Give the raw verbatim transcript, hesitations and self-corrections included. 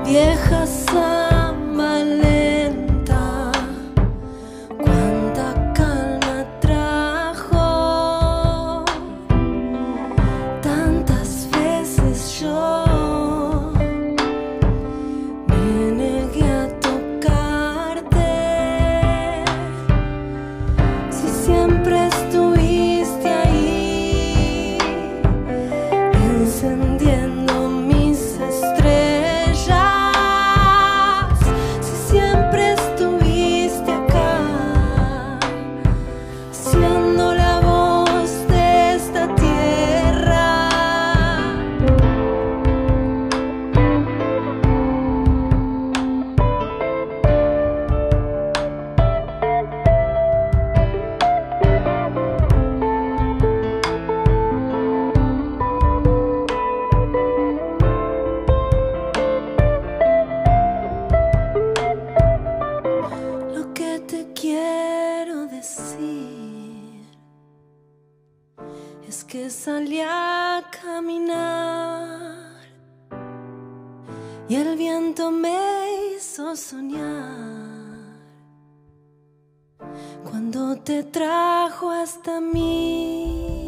vieja samba lenta, cuánta calma trajo. Tantas veces yo me negué a tocarte, si siempre estuviste ahí, encendiendo mis estrellas, si siempre estuviste acá, siendo la voz de esta tierra. Lo que te quiero decir es que salí a caminar y el viento me hizo soñar cuando te trajo hasta mí.